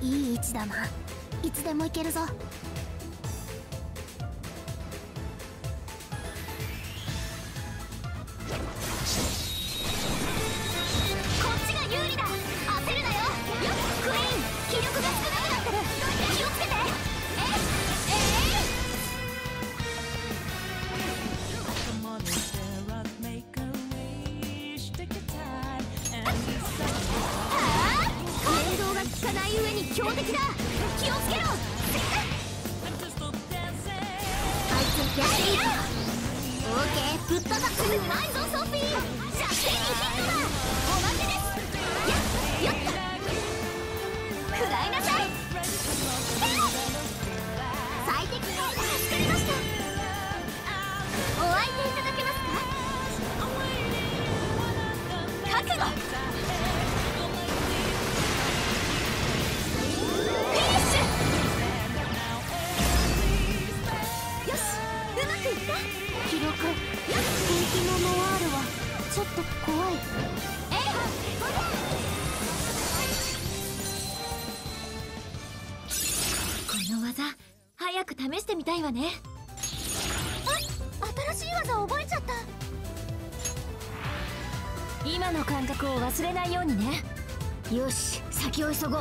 いい位置だな。いつでも行けるぞ。強敵だ。気をつけろ。あいつやっていいか。オーケー、ぶっ飛ばす。うまいぞソフィー。弱点にヒットだ。おまけです。よっと食らいなさい。最適解が助かりました。お相手いただけますか。覚悟。記録、本気のノワールはちょっと怖い。この技早く試してみたいわね。新しい技覚えちゃった。今の感覚を忘れないようにね。よし、先を急ごう。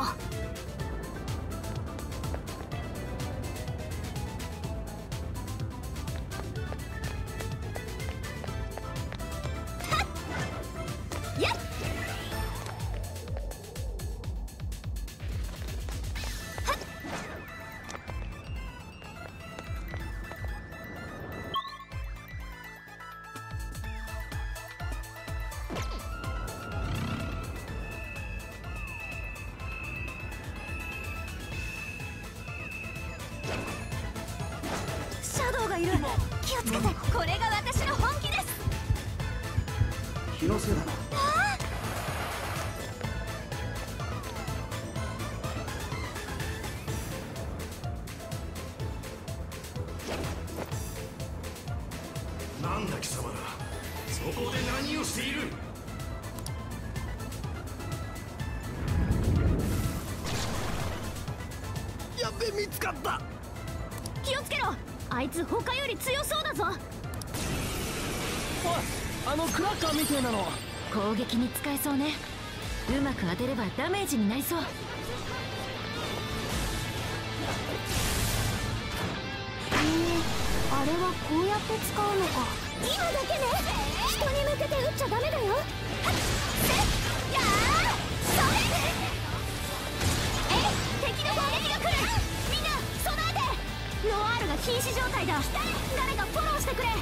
いる。気をつけて。これが私の本気です。 気のせいだな。 なんだ貴様ら、そこで何をしている。 やっべ、見つかった。 気をつけろ。あいつ他より強そうだぞ。 おい、あのクラッカーみてえなの。 攻撃に使えそうね。うまく当てればダメージになりそう。あれはこうやって使うのか。今だけね。人に向けて撃っちゃダメだよ。やー、それ。敵の攻撃が来る。みんな備えて。ノワールが瀕死状態だ。誰かフォローしてくれ。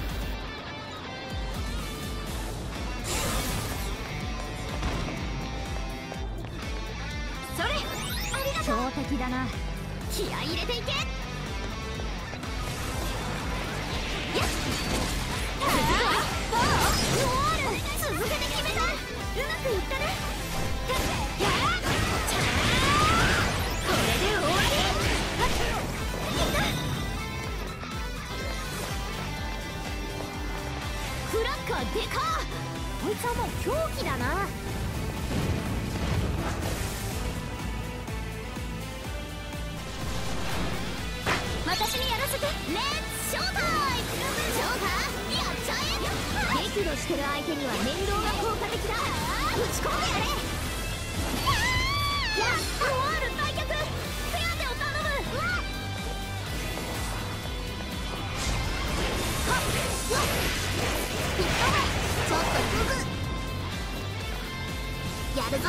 それ、ありがとう。強敵だな。気合い入れていけ。ノワール、続けて決めた。うまくいったね。これで終わり。クラッカーでかっ。こいつはもう狂気だな。私にやらせて。レッツショータイム。ショーター、やっちゃえ。激怒してる相手には面倒が効果的だ。打ち込んでやれ。ノワール退却。手当てを頼む。ちょっとググやるぞ。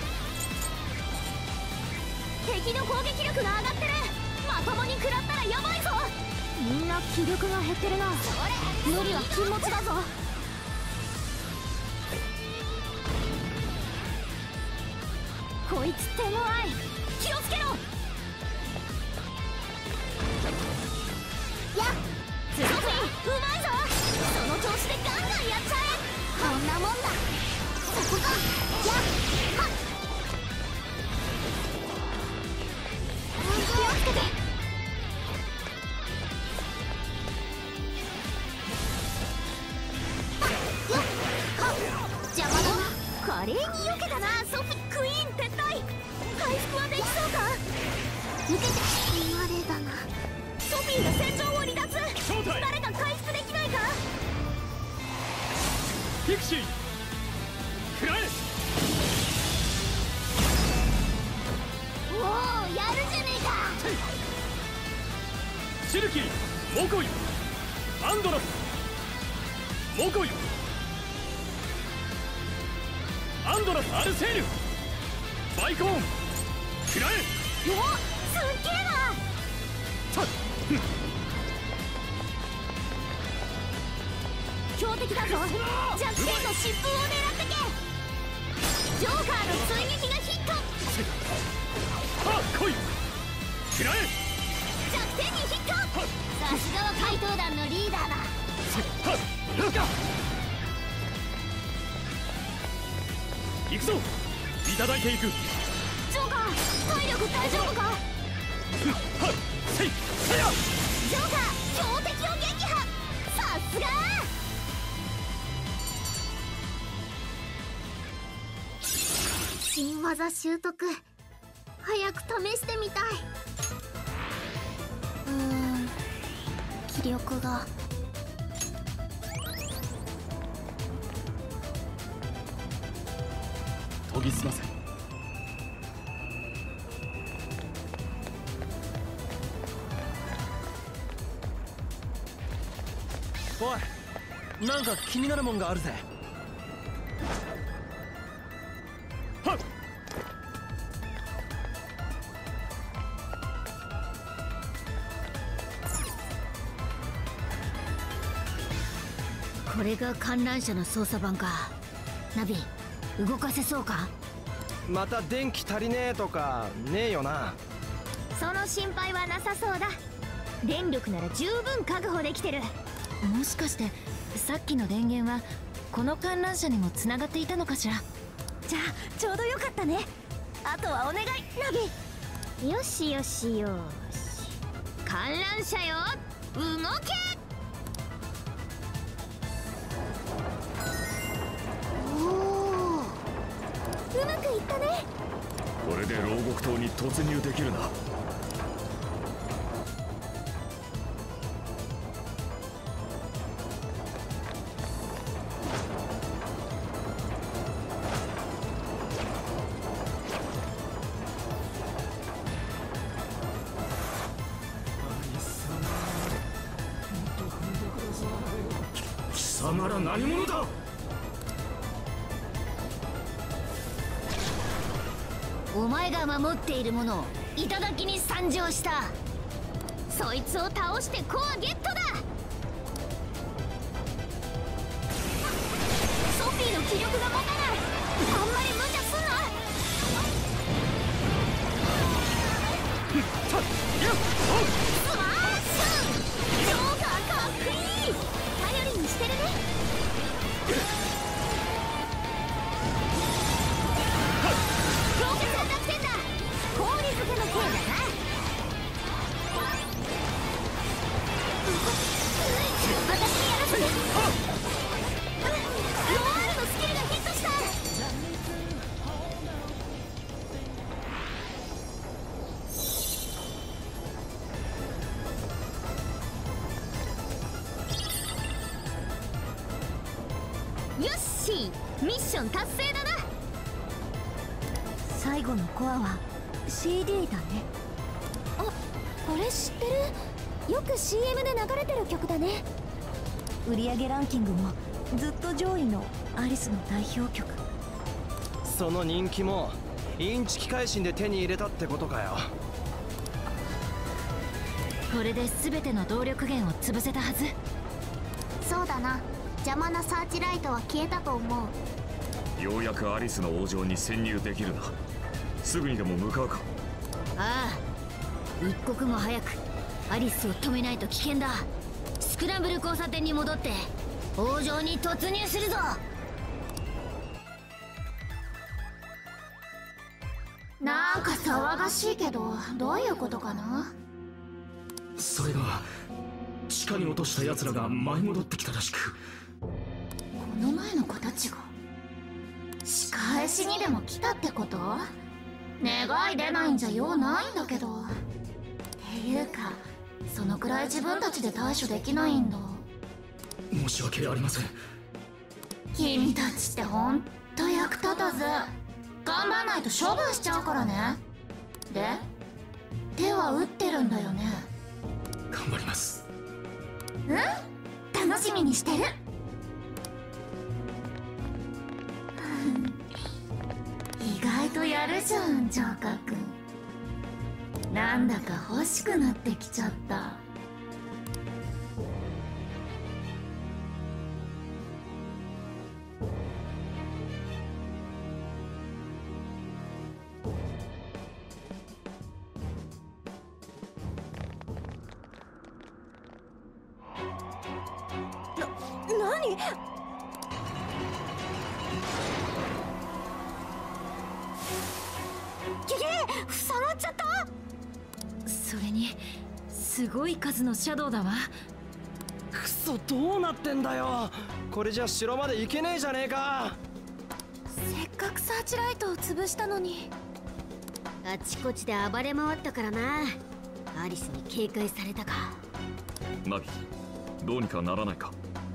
敵の攻撃力が上がってる。まともに食らったらやばいぞ。みんな気力が減ってるな。無理は禁物だぞ。こいつ手強い。気をつけろ。やっ、ソフィー、うまいぞ。その調子でガンガンやっちゃえ。こんなもんだ。そこか。やっ、はっ。気をつけて。邪魔だな。華麗に避けたな。ソフィー、クイーン撤退。回復はで受けてまでだな。ソフィーが戦場を離脱。誰か回復できないか。 ピクシー食らえ。 おお、やるじゃねえか。 シルキーモコイアンドラスモコイアンドラスアルセールバイコーン食らえ。 おお、すっげえな。強敵だぞ。弱点の疾風を狙ってけ。ジョーカーの追撃がヒット。 はっ来い食らえ。 弱点にヒット。さすがは怪盗団のリーダーだ。 はっルカ行くぞ。いただいていく。 ジョーカー、体力大丈夫か。 はっせいせや。 ジョーカー、強敵を撃破。さすが。新技習得、早く試してみたい。気力が。 研ぎ澄ませ。おい、なんか気になるもんがあるぜ。はっ。 これが観覧車の操作盤か。ナビ、動かせそうか。 また電気足りねえとかねえよな。 その心配はなさそうだ。電力なら十分確保できてる。 もしかしてさっきの電源はこの観覧車にもつながっていたのかしら。 じゃあちょうどよかったね。あとはお願い、ナビ。よしよしよし。観覧車よ、動け。おお、うまくいったね。 これで牢獄島に突入できるな。貴様ら何者だ。 お前が守っているものを頂に参上した。そいつを倒してコアゲットだ。ソフィーの気力が持たない。あんまり無茶すんな。スマッシュ。ジョーカーかっこいい。頼りにしてるね。ロケさんだってんだ。氷漬けの声だな。私にやらせて。ロワールのスキルがヒットした。よっし、ミッション達成だな。最後のコアは CD だね。あ、これ知ってる。よく CM で流れてる曲だね。売上ランキングもずっと上位のアリスの代表曲。 その人気もインチキ改心で手に入れたってことかよ。 これで全ての動力源を潰せたはず。 そうだな。邪魔なサーチライトは消えたと思う。 ようやくアリスの王城に潜入できるな。すぐにでも向かうか。 ああ、一刻も早くアリスを止めないと危険だ。スクランブル交差点に戻って王城に突入するぞ。なんか騒がしいけど、どういうことかな。 それが地下に落とした奴らが舞い戻ってきたらしく。 この前の子たちが仕返しにでも来たってこと。願い出ないんじゃ用ないんだけど。 いうかそのくらい自分たちで対処できないんだ。 申し訳ありません。 君たちってほんと役立たず。頑張んないと処分しちゃうからね。で手は打ってるんだよね。 頑張ります。 楽しみにしてる。意外とやるじゃんジョーカーくん。なんだか欲しくなってきちゃった。 何？塞がっちゃった。 それにすごい数のシャドウだわ。 クソ、どうなってんだよ。これじゃ城まで行けねえじゃねえか。 せっかくサーチライトを潰したのに。 あちこちで暴れ回ったからな。アリスに警戒されたか。 ナビ、どうにかならないか。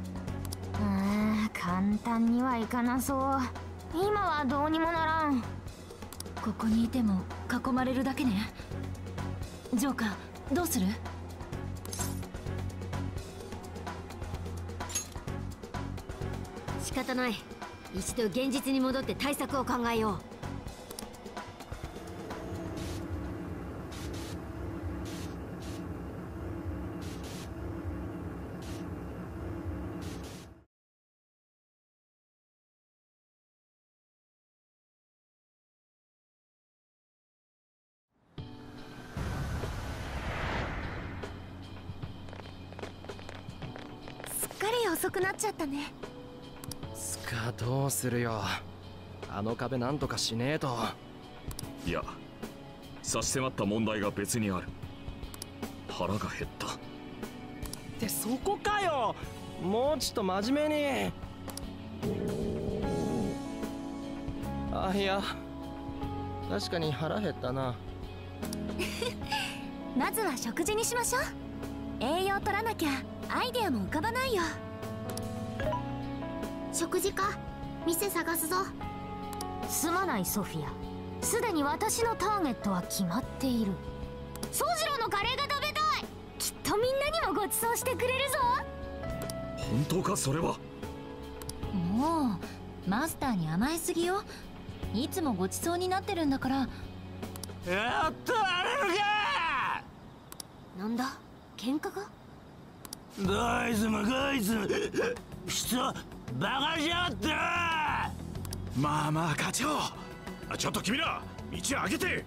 簡単にはいかなそう。今はどうにもならん。 ここにいても囲まれるだけね。ジョーカー、どうする？ 仕方ない。一度現実に戻って対策を考えよう。 すっかり遅くなっちゃったね。 つかどうするよ。あの壁なんとかしねえと。 いや、差し迫った問題が別にある。腹が減った。 ってそこかよ。もうちょっと真面目に。あ、いや確かに腹減ったな。 まずは食事にしましょう。栄養取らなきゃアイデアも浮かばないよ。 食事か。店探すぞ。 すまないソフィア、すでに私のターゲットは決まっている。宗次郎のカレーが食べたい。きっとみんなにもご馳走してくれるぞ。 本当かそれは。 もうマスターに甘えすぎよ。いつもごちそうになってるんだから。 やっとあれるか。 なんだ、喧嘩か。 どいつもこいつも人バカしやがってな。 まあまあ課長、ちょっと君ら道開けて。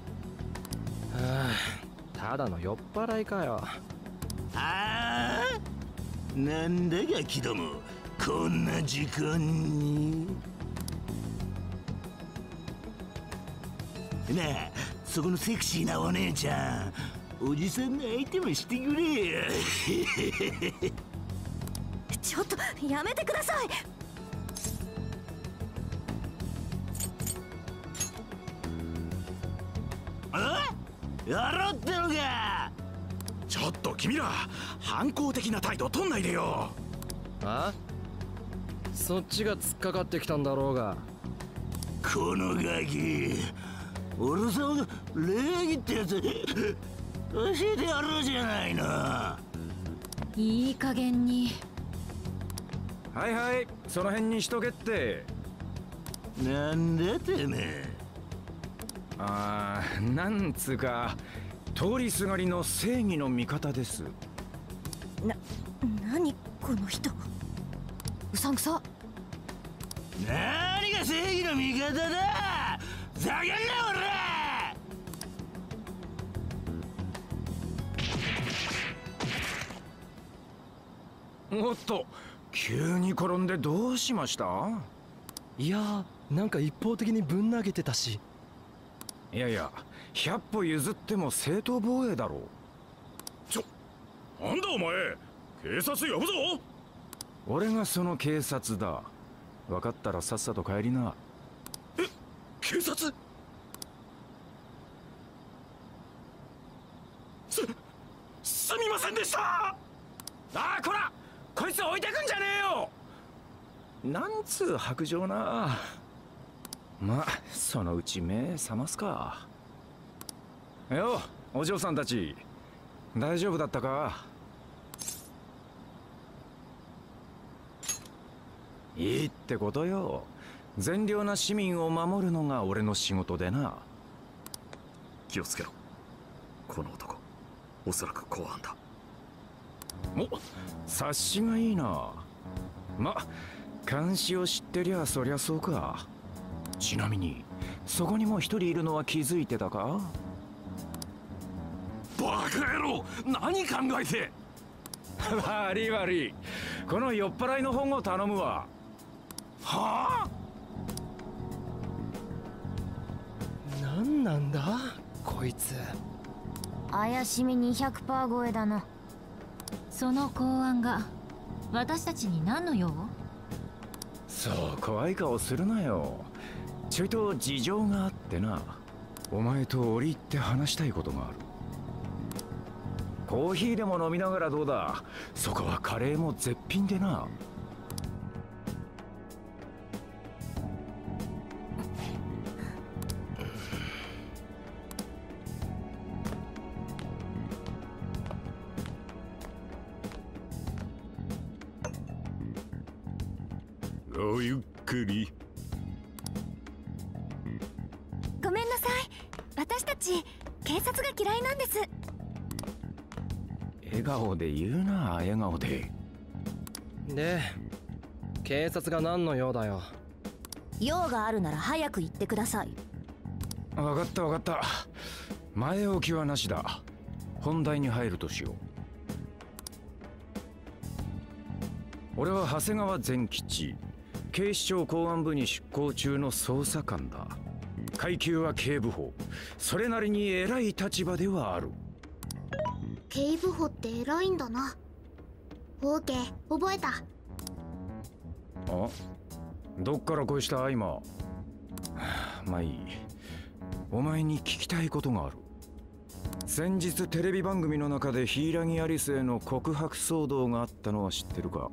ただの酔っ払いかよ。 ああ、なんだガキども、こんな時間に。なあ、そこのセクシーなお姉ちゃん、おじさんの相手もしてくれよ。 ちょっとやめてください。 やろうってのか。 ちょっと君ら反抗的な態度取んないでよ。 あ？そっちが突っかかってきたんだろうが。 このガキ、俺様が礼儀ってやつ教えてやろうじゃないの。 いい加減に。 はいはい、その辺にしとけって。 なんだてめえ。 なんつうか通りすがりの正義の味方です。 何この人、うさんくさ。 何が正義の味方だ。ざけんなおっと、急に転んでどうしました？ いやなんか一方的にぶん投げてたし。 いやいや、100歩譲っても正当防衛だろう。 なんだお前、警察呼ぶぞ。 俺がその警察だ。分かったらさっさと帰りな。 え、警察？ せんでした。ああ、こらこいつ置いてくんじゃねえよ。なんつう白状な。まあそのうち目覚ますか。よお嬢さんたち、大丈夫だったか。いいってことよ。善良な市民を守るのが俺の仕事でな。 気をつけろ。この男おそらく公安だ。 お、察しがいいな。ま、監視を知ってりゃそりゃそうか。ちなみにそこにも一人いるのは気づいてたか。 バカ野郎、何考えて。 悪い悪い、この酔っ払いの本を頼むわ。 はあ。 何なんだこいつ。 怪しみ 200% 超えだな。その公安が私たちに何の用？ そう怖い顔するなよ。ちょいと事情があってな。お前と折り入って話したいことがある。コーヒーでも飲みながらどうだ。そこはカレーも絶品でな。 ごゆっくり。 ごめんなさい、私たち警察が嫌いなんです。 笑顔で言うな、笑顔で。 で警察が何の用だよ。 用があるなら早く言ってください。 分かった分かった、前置きはなしだ。本題に入るとしよう。俺は長谷川善吉、警視庁公安部に出向中の捜査官だ。階級は警部補、それなりに偉い立場ではある。 警部補って偉いんだな。オーケー、覚えた。 あ、どっからこいした今。まあいい。お前に聞きたいことがある。先日テレビ番組の中で柊アリスへの告白騒動があったのは知ってるか。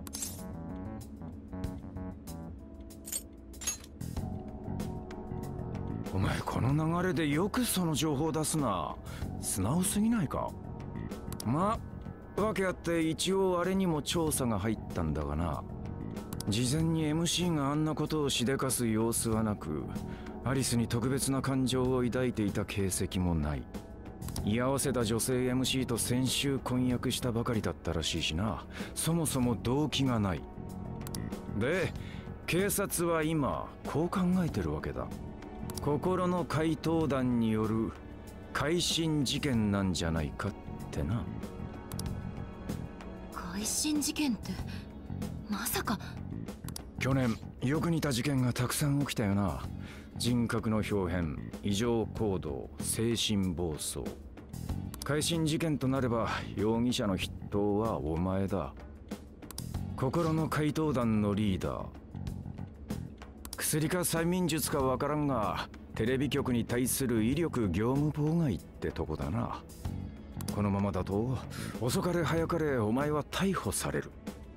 お前この流れでよくその情報出すな。素直すぎないか。まあ訳あって一応あれにも調査が入ったんだがな。事前に MC があんなことをしでかす様子はなく、アリスに特別な感情を抱いていた形跡もない。居合わせた女性 MC と先週婚約したばかりだったらしいしな。そもそも動機がない。で警察は今こう考えてるわけだ。心の怪盗団による改心事件なんじゃないかってな。 改心事件ってまさか。 去年よく似た事件がたくさん起きたよな。人格の表変、異常行動、精神暴走。改心事件となれば容疑者の筆頭はお前だ。心の怪盗団のリーダー。薬か催眠術かわからんが、テレビ局に対する威力業務妨害ってとこだな。このままだと遅かれ早かれお前は逮捕される。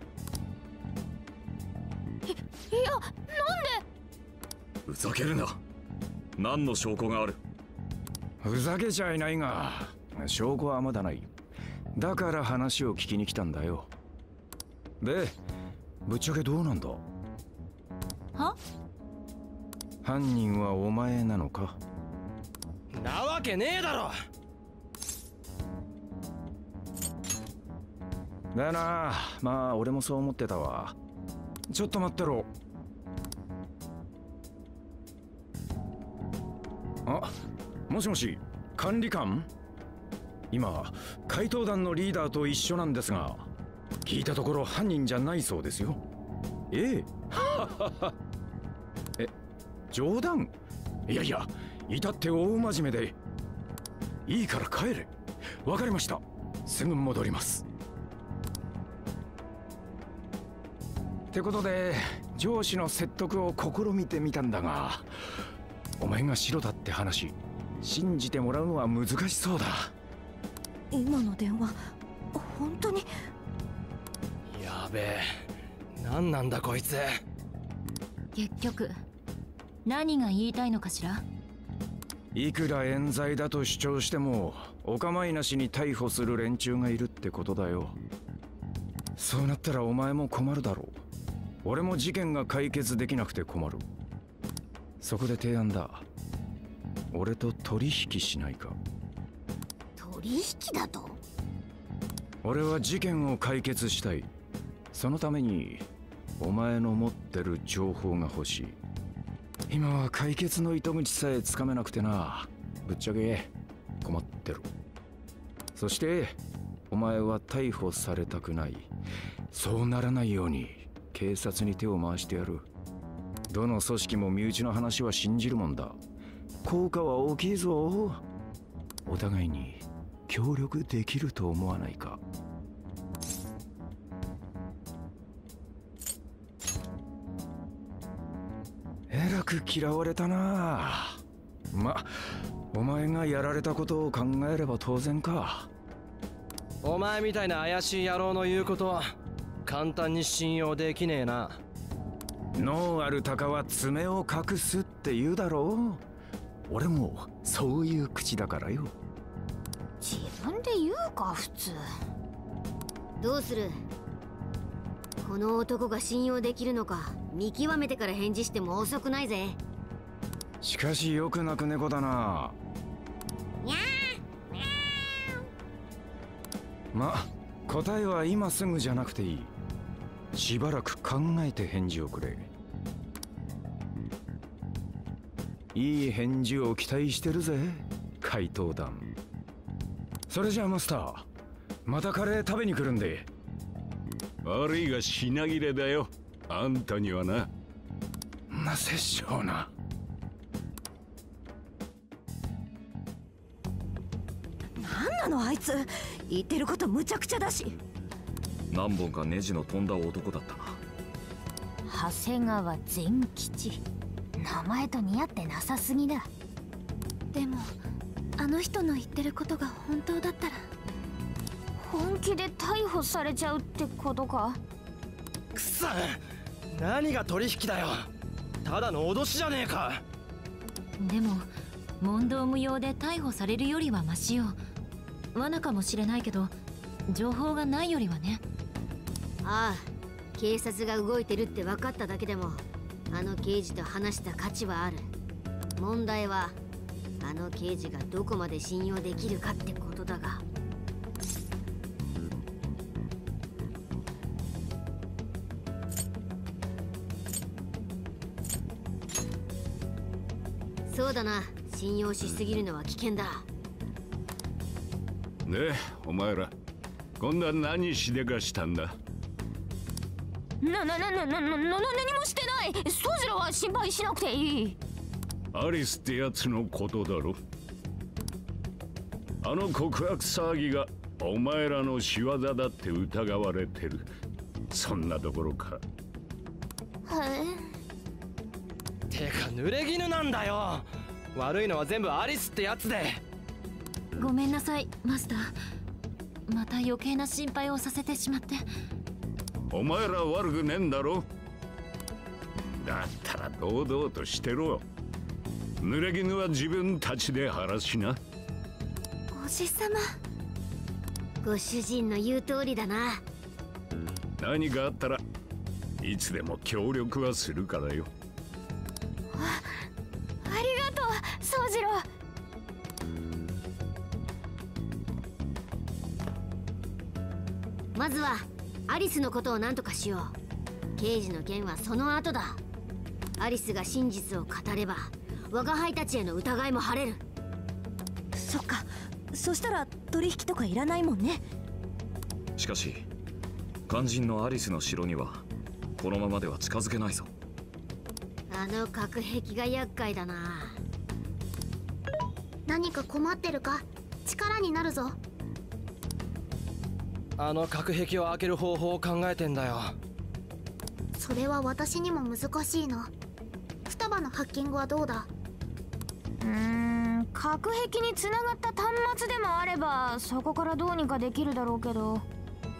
いや、なんで。 ふざけるな。何の証拠がある。 ふざけちゃいないが、証拠はまだない。だから話を聞きに来たんだよ。でぶっちゃけどうなんだ。 は？ 犯人はお前なのか。 なわけねえだろ。 だよな。まあ俺もそう思ってたわ。ちょっと待ってろ。あ、もしもし管理官。今怪盗団のリーダーと一緒なんですが、聞いたところ犯人じゃないそうですよ。ええ冗談。いやいや、至って大真面目で。いいから帰れ。わかりました、すぐ戻ります。ってことで上司の説得を試みてみたんだが、お前が白だって話信じてもらうのは難しそうだ。 今の電話当に。 やべえ、何なんだこいつ。 結局何が言いたいのかしら。 いくら冤罪だと主張してもお構いなしに逮捕する連中がいるってことだよ。そうなったらお前も困るだろう。俺も事件が解決できなくて困る。そこで提案だ。俺と取引しないか。 取引だと？ 俺は事件を解決したい。そのためにお前の持ってる情報が欲しい。今は解決の糸口さえつかめなくてな。ぶっちゃけ困ってる。そしてお前は逮捕されたくない。そうならないように警察に手を回してやる。どの組織も身内の話は信じるもんだ。効果は大きいぞ。お互いに協力できると思わないか。えらく嫌われたな。ま、お前がやられたことを考えれば当然か。 お前みたいな怪しい野郎の言うことは簡単に信用できねえな。 脳ある鷹は爪を隠すって言うだろう。俺もそういう口だからよ。 自分で言うか普通。 どうする？この男が信用できるのか見極めてから返事しても遅くないぜ。 しかしよく鳴く猫だな。 にゃー。 ま、答えは今すぐじゃなくていい。しばらく考えて返事をくれ。いい返事を期待してるぜ、怪盗団。それじゃあマスター、またカレー食べに来るんで。 悪いが品切れだよ、あんたにはな。 なせっしょうな。 なんなのあいつ、言ってることむちゃくちゃだし。 何本かネジの飛んだ男だったな。 長谷川善吉、名前と似合ってなさすぎだ。 でもあの人の言ってることが本当だったら。 本気で逮捕されちゃうってことか？ くそ、何が取引だよ。ただの脅しじゃねえか。 でも問答無用で逮捕されるよりはマシよ。罠かもしれないけど情報がないよりはね。 ああ、警察が動いてるって分かっただけでもあの刑事と話した価値はある。問題はあの刑事がどこまで信用できるかってことだが。そうだな、信用しすぎるのは危険だ。 で、お前ら今度は何しでかしたんだ。 何もしてない。宗次郎は心配しなくていい。 アリスってやつのことだろ。あの告白騒ぎがお前らの仕業だって疑われてる。そんなところか。 てか濡れ衣なんだよ。悪いのは全部アリスってやつで。 ごめんなさいマスター、また余計な心配をさせてしまって。 お前ら悪くねえんだろ。だったら堂々としてろ。濡れ衣は自分たちで晴らしな。 おじさま。 ご主人の言う通りだな。 何かあったらいつでも協力はするからよ。 ありがとう宗次郎。 まずはアリスのことを何とかしよう。刑事の件はその後だ。アリスが真実を語れば我が輩たちへの疑いも晴れる。 そっか、そしたら取引とかいらないもんね。 しかし肝心のアリスの城にはこのままでは近づけないぞ。 あの隔壁が厄介だな。 何か困ってるか？力になるぞ。 あの隔壁を開ける方法を考えてんだよ。 それは私にも難しいな。双葉のハッキングはどうだ？隔壁につながった端末でもあればそこからどうにかできるだろうけど。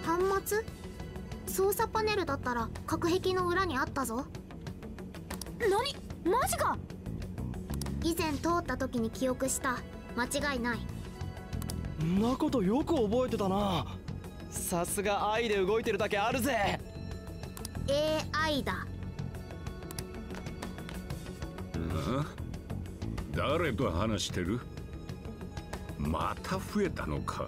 端末？操作パネルだったら隔壁の裏にあったぞ。 何？マジか。 以前通った時に記憶した。間違いない。 んなことよく覚えてたな。さすが愛で動いてるだけあるぜ。 AI だ。 誰と話してる？また増えたのか。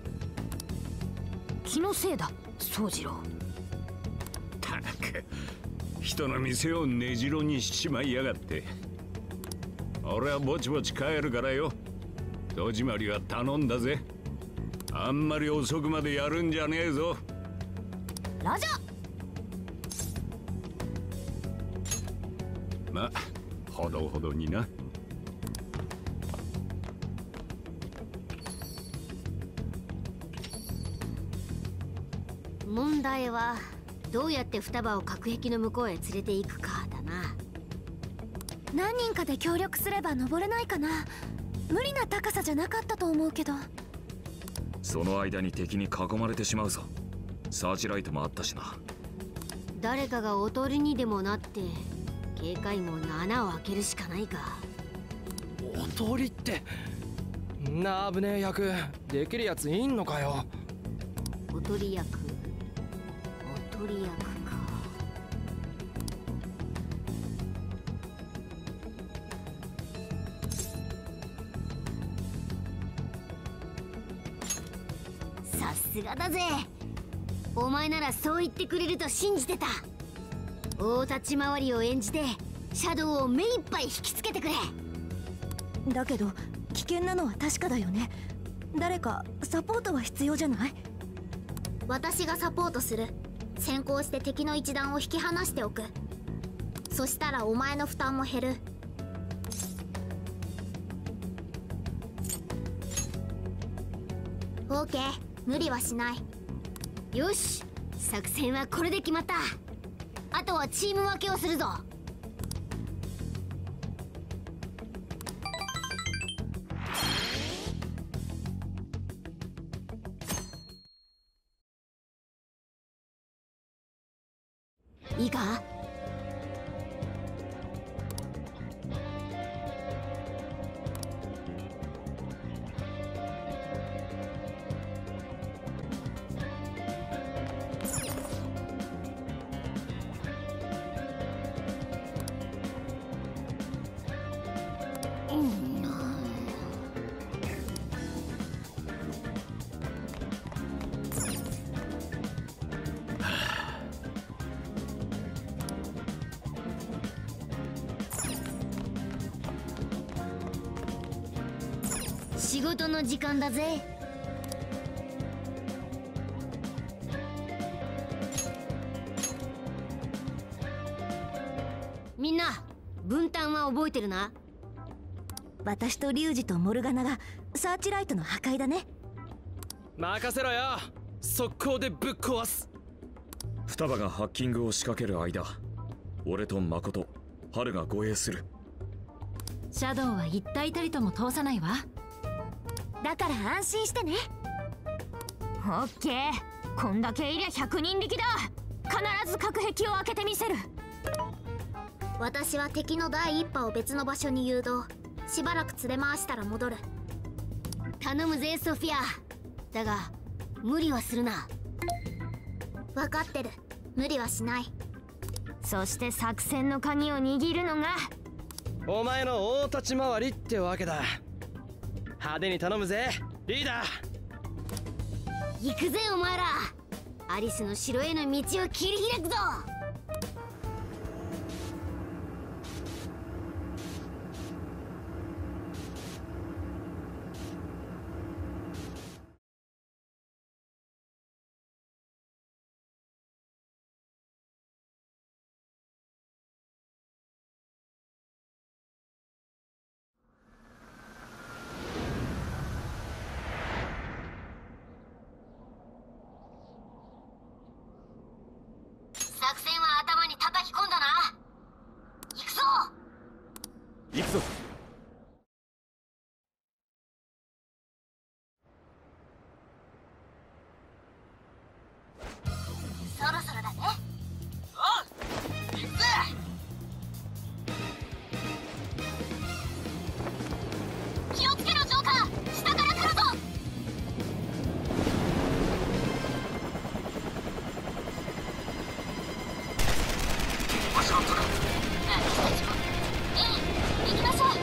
気のせいだ、宗次郎。 たく、人の店を根城にしちまいやがって。俺はぼちぼち帰るからよ。戸締まりは頼んだぜ。あんまり遅くまでやるんじゃねえぞ。 ラジャー。 ま、ほどほどにな。 問題はどうやって双葉を隔壁の向こうへ連れて行くかだな。 何人かで協力すれば登れないかな。無理な高さじゃなかったと思うけど。 その間に敵に囲まれてしまうぞ。サーチライトもあったしな。 誰かがおとりにでもなって警戒網の穴を開けるしかないか。 おとりって。んな危ねえ役できるやついんのかよ。 おとり役か。さすがだぜ。お前ならそう言ってくれると信じてた。大立ち回りを演じてシャドウを目いっぱい引きつけてくれ。 だけど危険なのは確かだよね。誰かサポートは必要じゃない？ 私がサポートする。先行して敵の一団を引き離しておく。そしたらお前の負担も減る。オーケー、無理はしない。 よし、作戦はこれで決まった。あとはチーム分けをするぞ。いいか？仕事の時間だぜ。みんな分担は覚えてるな。 私とリュウジとモルガナがサーチライトの破壊だね。 任せろよ。速攻でぶっ壊す。 双葉がハッキングを仕掛ける間、俺と誠、春が護衛する。 シャドウは一体たりとも通さないわ。だから安心してね。オッケー、こんだけいりゃ100人力だ。必ず隔壁を開けてみせる。 私は敵の第一波を別の場所に誘導。しばらく連れ回したら戻る。 頼むぜソフィア。だが無理はするな。 分かってる。無理はしない。 そして作戦の鍵を握るのがお前の大立ち回りってわけだ。派手に頼むぜリーダー。 行くぜお前ら。アリスの城への道を切り開くぞ。作戦は頭に叩き込んだな。行くぞ。 行くぞ。 まったか。 私たちも行きましょう。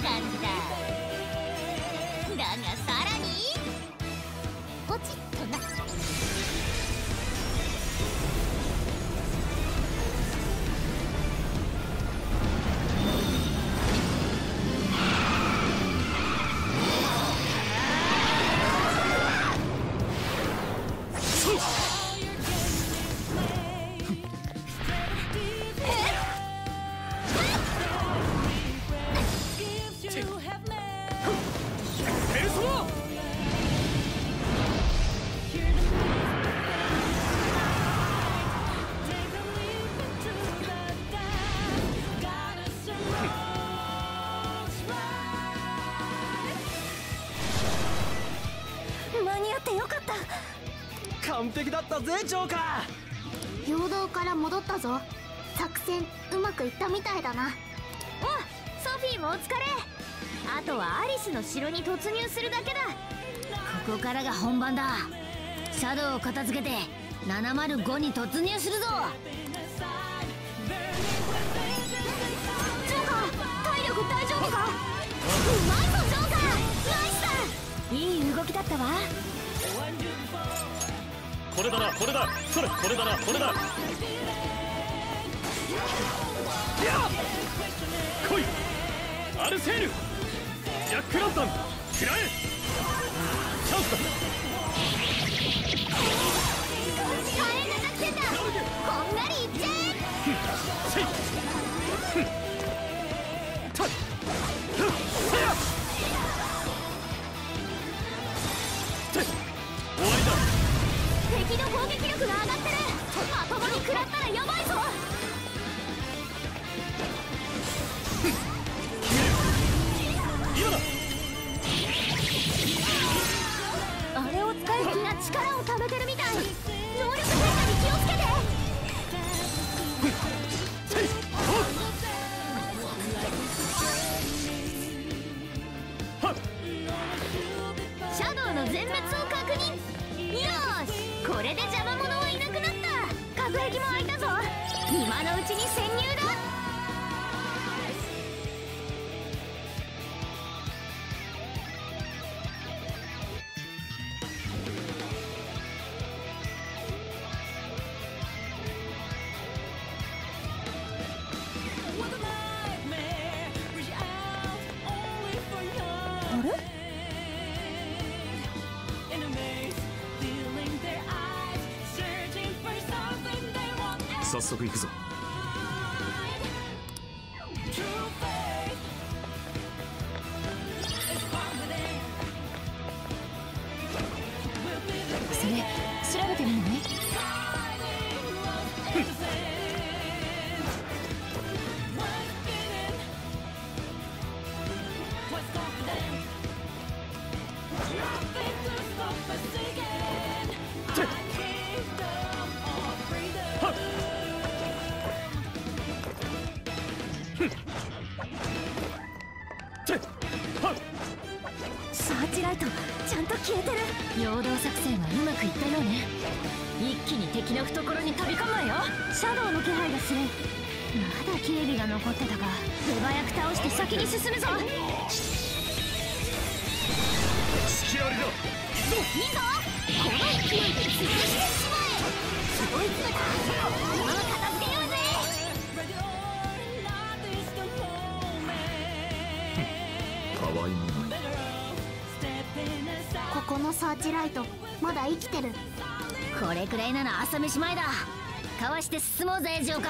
感じだ。だがさらにポチッとな。 間に合ってよかった。 完璧だったぜジョーカー。 陽動から戻ったぞ。作戦うまくいったみたいだな。 お、ソフィーもお疲れ。あとはアリスの城に突入するだけだ。 ここからが本番だ。シャドウを片付けて705に突入するぞ。 ジョーカー、体力大丈夫か？うまいぞジョーカー、ナイスだ。いい動きだったわ。 これだな、これだ、それ、これだな、これだ。来いアルセール、ジャックランタン食らえ。チャンスだ。 火炎が作戦だ。こんがりいっちゃえ。 せいたっせやて終わりだ。 敵の攻撃力が上がってる。まともに食らったらやばいぞ。 今だ。 あれを使う気が力を貯めてるみたい。能力変化に気をつけて。シャドウの全滅を確認。よーし、これで邪魔者はいなくなった。隔壁も開いたぞ。今のうちに潜入だ。あれ？ 早速行くぞ。 それ調べてみるね。サーチライトちゃんと消えてる。陽動作戦はうまくいったようね。一気に敵の懐に飛び込むわよ。シャドウの気配がする。まだ警備が残ってたか。手早く倒して先に進むぞ。 隙ありだ。 いいぞ、この勢いで潰してしまえ。追い詰めた。今は片付けようぜ。 たわいもない。 ここのサーチライトまだ生きてる。 これくらいなら朝飯前だ。かわして進もうぜジョーカー。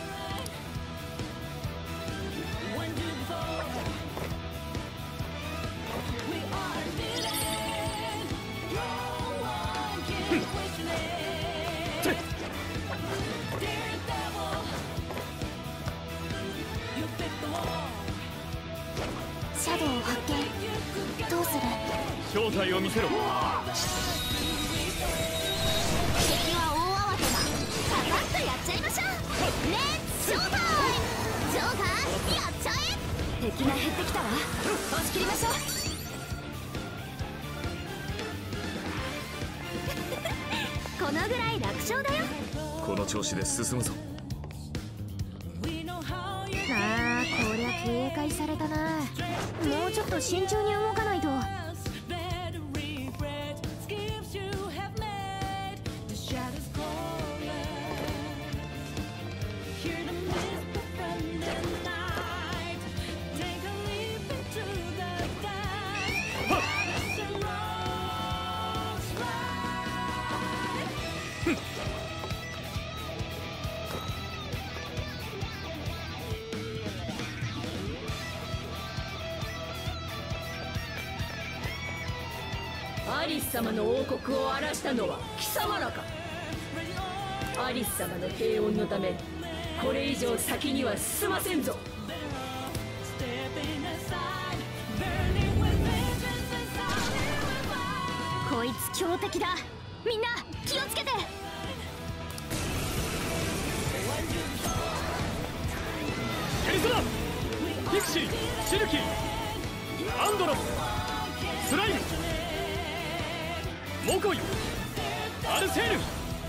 シャドウを発見。どうする？ 正体を見せろ。 敵は大慌てだ。 パパッとやっちゃいましょう。レッツショータイム。ジョーカーやっちゃえ。敵が減ってきたわ。押し切りましょう。このぐらい楽勝だよ。 この調子で進むぞ。 あー、こりゃ警戒されたな。 と慎重に動かないと。 アリス様の王国を荒らしたのは貴様らか。アリス様の平穏のためこれ以上先には進ませんぞ。 こいつ強敵だ。みんな気をつけて。 ケリソナ、ピクシー、シルキー、アンドロス、スライム、モコイ、アルセーヌ。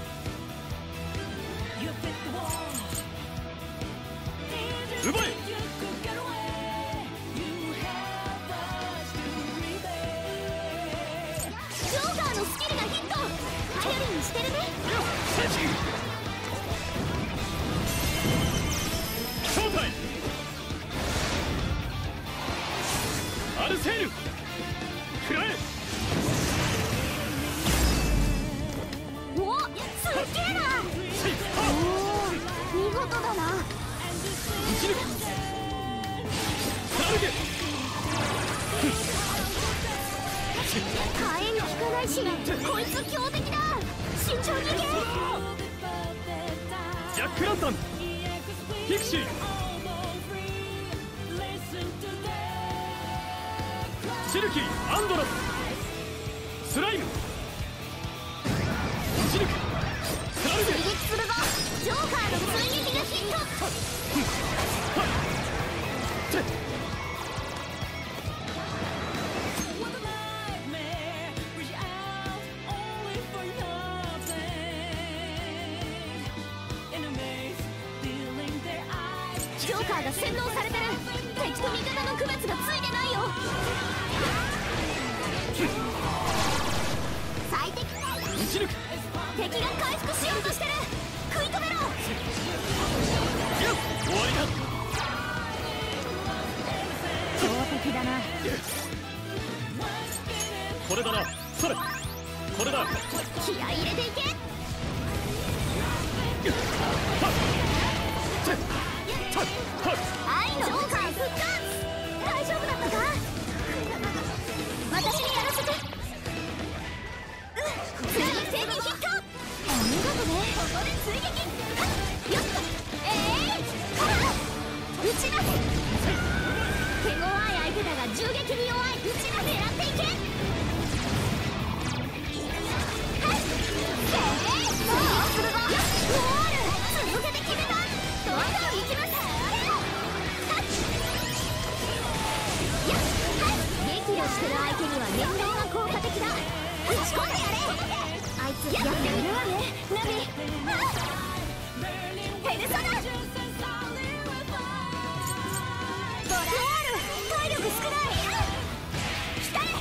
奪え。 ジョーカーのスキルがヒット。頼りにしてるね。 正体アルセーヌ、食らえ。 お、すっげえな。おお、見事だな。 一抜くサルゲ。 火炎効かないし、こいつ強敵だ。慎重に行け。 ジャックランタン、ピクシー、シルキー、アンドロス、スライム、打ち抜くサルゲ。 追撃するぞ。ジョーカーの追撃がヒット。ジョーカーが洗脳されてる。敵と味方の区別がついてないよ。最適解。 打ち抜く。 敵が回復しようとしてる。食い止めろ。 終わりだ。 強敵だな。 これだな。それこれだ。 気合い入れていけ。愛のジョーカー復活。大丈夫だったか。私にやらせて。ついに正義ヒット。見事ね。ここで追撃。よっと。撃ちなせ。手強い相手だが銃撃に弱い。撃ちな狙っていけ。はい。もうするぞ。ゴール。続けて決めた。どんどん行きます。激怒してる相手には念動が効果的だ。打ち込んでやれ。あいつやっているわね。ナビペルソナ。ゴール。体力少ない。来たれ。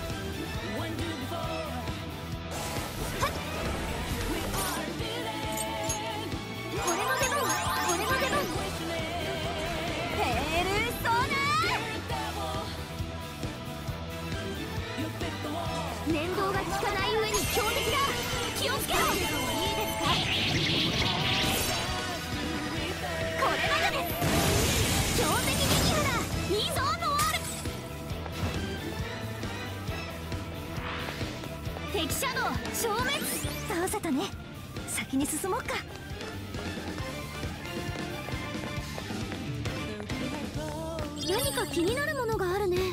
俺の出番。俺の出番。ペルソナ。念動が効かない上に強敵だ。気をつけろ。いいですか。これまでです。強敵撃破だ。いいぞノワール。敵車の消滅。倒せたね。先に進もうか。何か気になるものがあるね。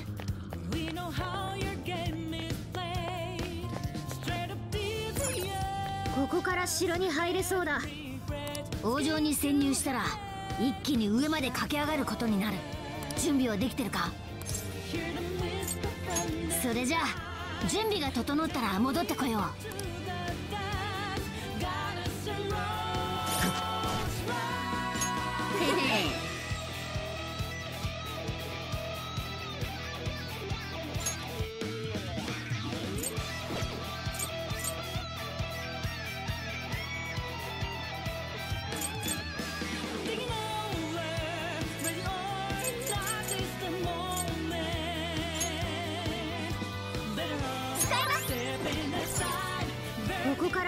ここから城に入れそうだ。王城に潜入したら一気に上まで駆け上がることになる。準備はできてるか。それじゃあ準備が整ったら戻ってこよう。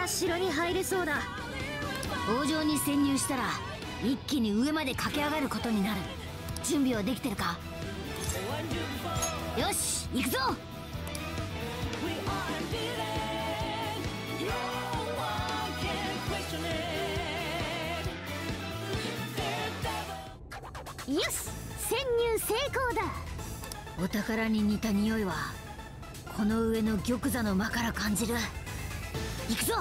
ら城に入れそうだ。王城に潜入したら一気に上まで駆け上がることになる。準備はできてるか？よし行くぞ。よし潜入成功だ。お宝に似た匂いはこの上の玉座の間から感じる。行くぞ。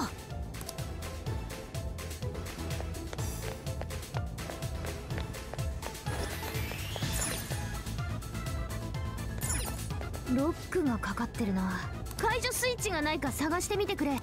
ロックがかかってるな。解除スイッチがないか探してみてくれ。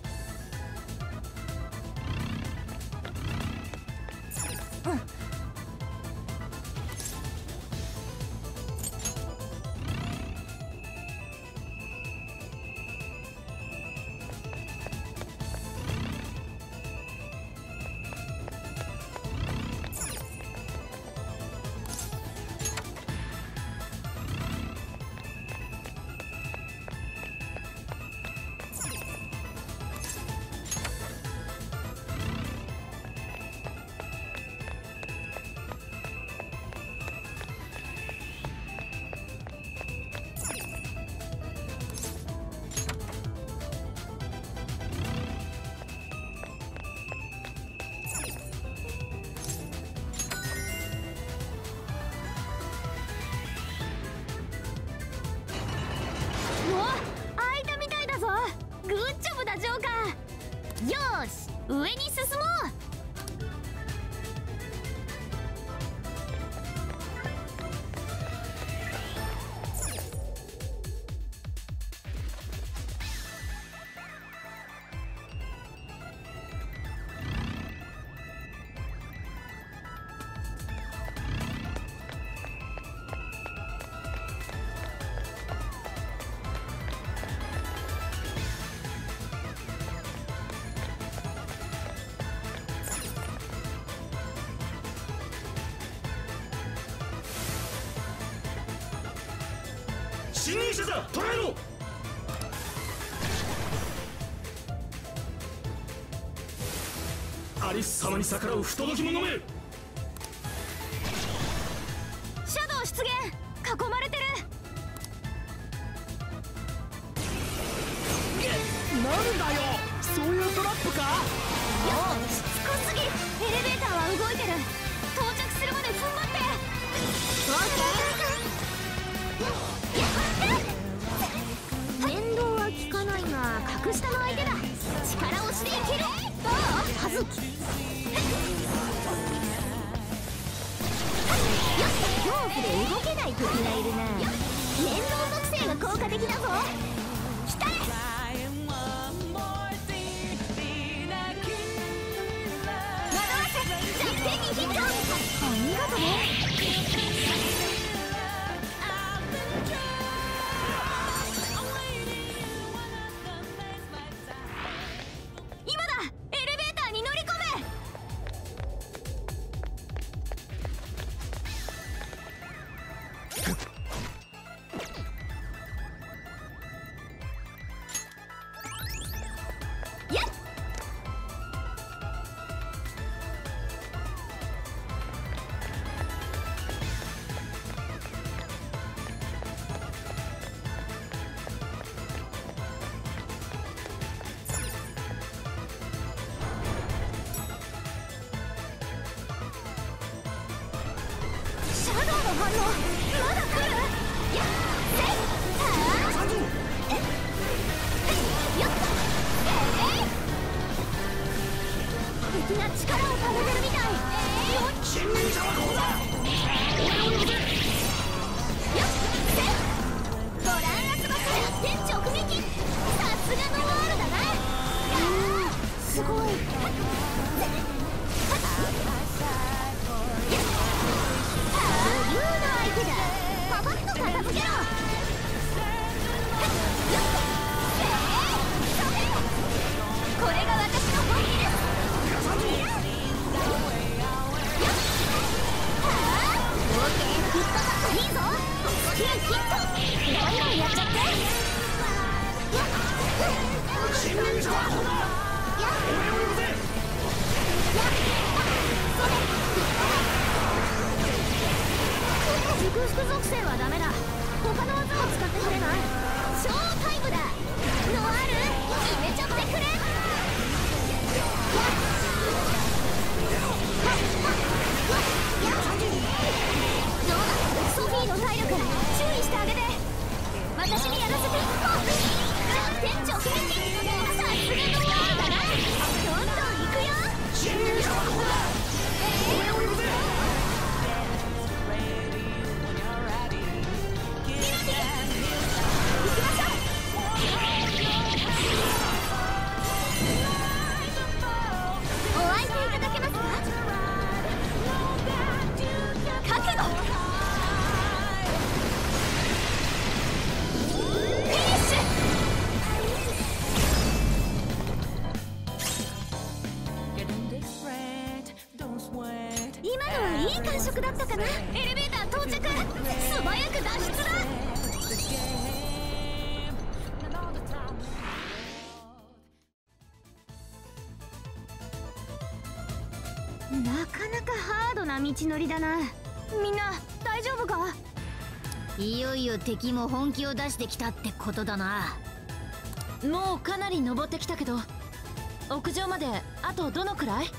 上に進もう。 侵入者だ、捕らえろ。アリス様に逆らう不届き者め。 シャドウ出現。囲まれてる。 なんだよ、そういうトラップか。 しつこすぎ。エレベーターは動いてる。到着するまで踏ん張って。面倒は効かないが格下の相手だ。力押しでいける。どうはず。よっ恐怖で動けない敵がいるな。連動属性が効果的だぞ。鍛え。ヒット。ありがとね。今だ。エレベーターに乗り込め。やっ。まだ来る。やっせいよっと敵が力をためてるみたい。侵入者はここだ。よっせいご覧あつばす弱点直撃。さすがのワールだな。すごい。パパッと片付けろ。これが私の本気です。オーケー、フットバックいいぞ。スキルヒット。どんどんやっちゃって。侵入者はここだ。 祝福属性はダメだ。他の技を使ってくれない？ショータイムだ。ノアール決めちゃってくれ。ソフィーの体力注意してあげて。私にやらせて。店長さすがノアーだな。どんどん行くよ。だったかな。エレベーター到着。素早く脱出だ。なかなかハードな道のりだな。みんな大丈夫か？ いよいよ敵も本気を出してきたってことだな。 もうかなり登ってきたけど、屋上まであとどのくらい？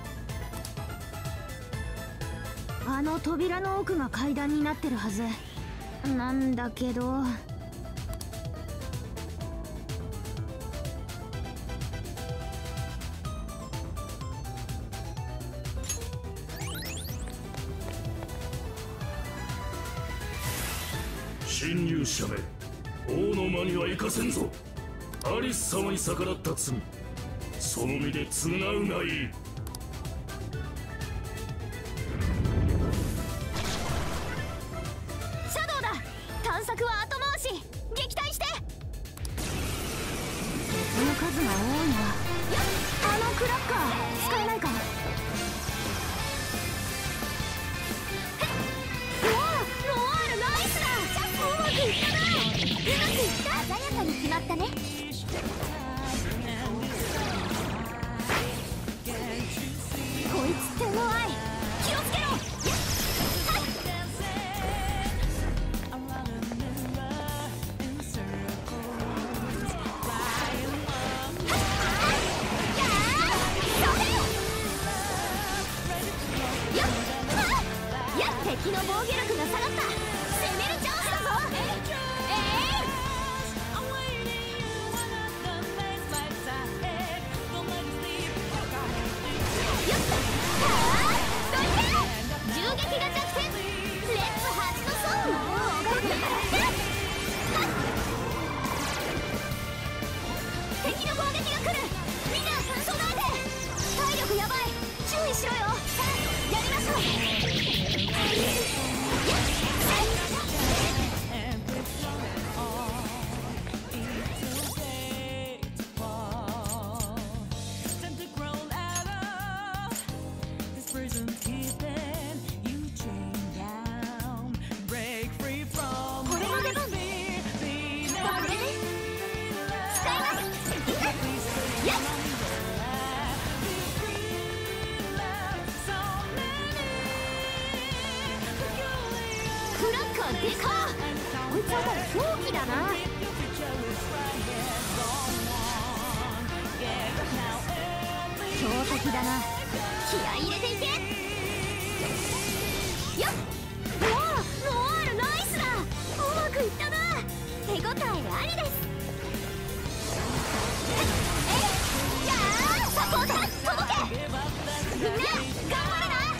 あの扉の奥が階段になってるはずなんだけど。 侵入者め、王の間には行かせんぞ。アリス様に逆らった罪、その身で償うがいい。 探索は後回し。撃退して。この数が多いな。あのクラッカー使えないか？うわあ、ノアールナイスだ。うまくいったな。うまくいった。鮮やかに決まったね。こいつって弱い。気をつけろ。敵の防御力が下がった。攻めるチャンスだぞ。よっ銃撃が弱点。レッツハチのソン。敵の攻撃が来る。みんな備えて。体力やばい。注意しろよ。やりましょう。でかっ。こいつは狂気だな。強敵だな。気合い入れていけ。よっ。うわあ、ノアールナイスだ。うまくいったな。手応えありです。やあ、サポーター届け。みんな頑張れな。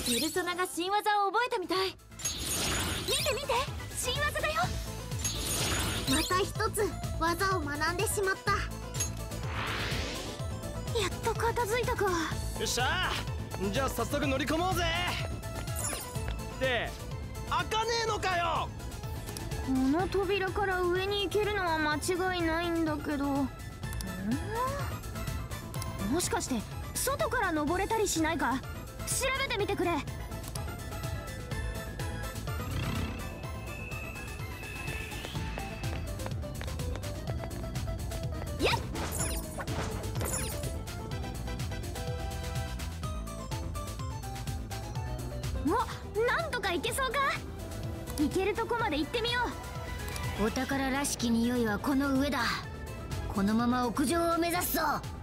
ペルソナが新技を覚えたみたい。 見て見て、新技だよ。 また一つ技を学んでしまった。 やっと片付いたか。 よっしゃー、じゃあ早速乗り込もうぜ。って開かねえのかよ。 この扉から上に行けるのは間違いないんだけど、もしかして外から登れたりしないか。調べてみてくれ。やっ、お、なんとか行けそうか。行けるとこまで行ってみよう。 お宝らしき匂いはこの上だ。このまま屋上を目指すぞ。